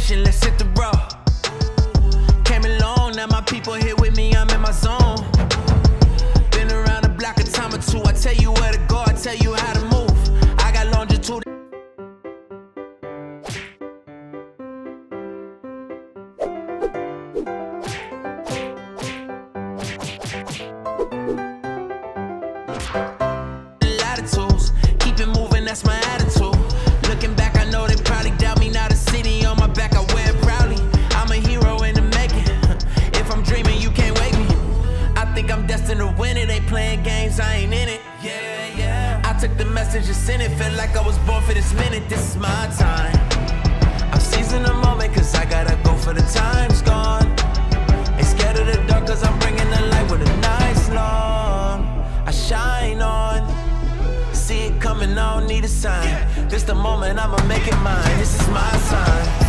destination, let's hit the road. Came along, now my people here with me, I'm in my zone. Been around the block a time or two, I tell you where to go, I tell you how to move. I got longitude. Latitudes, keep it moving, that's my attitude. Looking back, I know they probably doubt me. Now the city on my back, I wear it proudly. I'm a hero in the making. If I'm dreaming, you can't wake me. I think I'm destined to win it. Ain't playing games, I ain't in it. Yeah, yeah. I took the message and sent it. Felt like I was born for this minute. This is my time. I'm seizing the moment, cause I gotta go for the time's gone. Ain't scared of the dark, cause I'm bringing the light with a nice long. I shine on. See it coming, I don't need a sign. This the moment, I'ma make it mine. This is my sign.